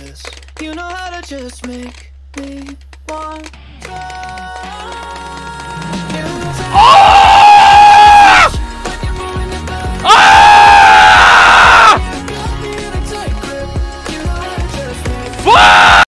this. You know how to just make me want to